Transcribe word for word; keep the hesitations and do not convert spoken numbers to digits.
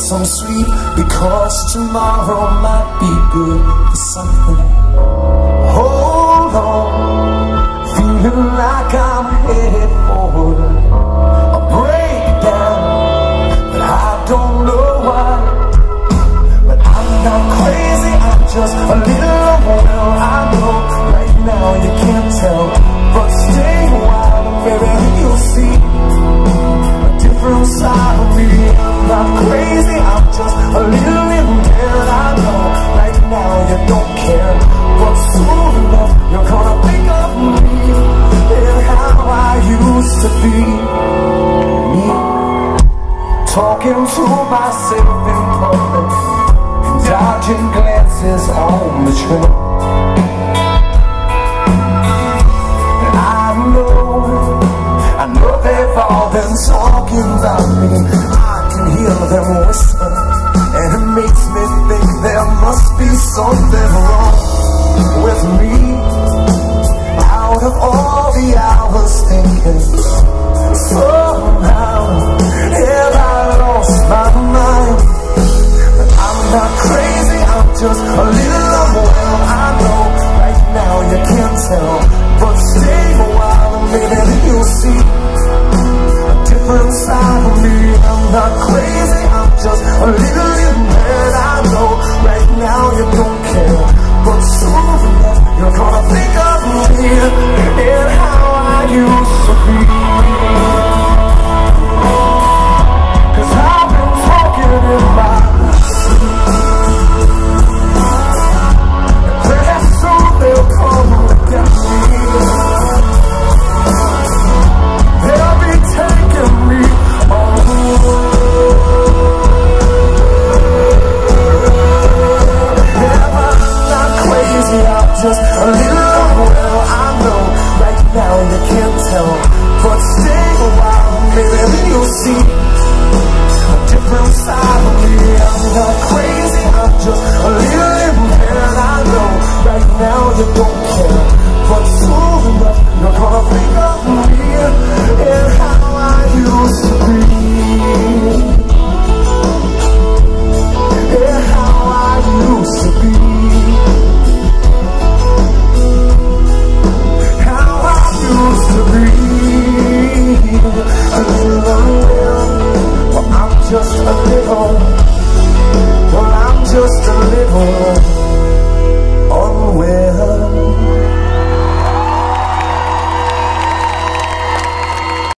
some sweet, because tomorrow might be good for something. Hold on, feeling like I'm headed for a breakdown, but I don't know why. But I'm not crazy, I'm just a little unwell. I know right now you can't tell, but stay a while and baby you'll see a different side of me. I'm not crazy, I'm just a little impaired. I know right now you don't care, but soon enough you're gonna think of me and how I used to be. Me talking to myself in public, dodging glances on the train. And I know, I know they've all been talking about me. I can hear them whisper, and it makes me think there must be something wrong with me. Out of all the hours thinking, somehow have I lost my mind? I'm not crazy, I'm just a little unwell. I know right now you can't tell, but stay a while and maybe you'll see a different side of me. I'm not crazy, I'm just a little impaired. I know right now you don't care, but soon enough you're gonna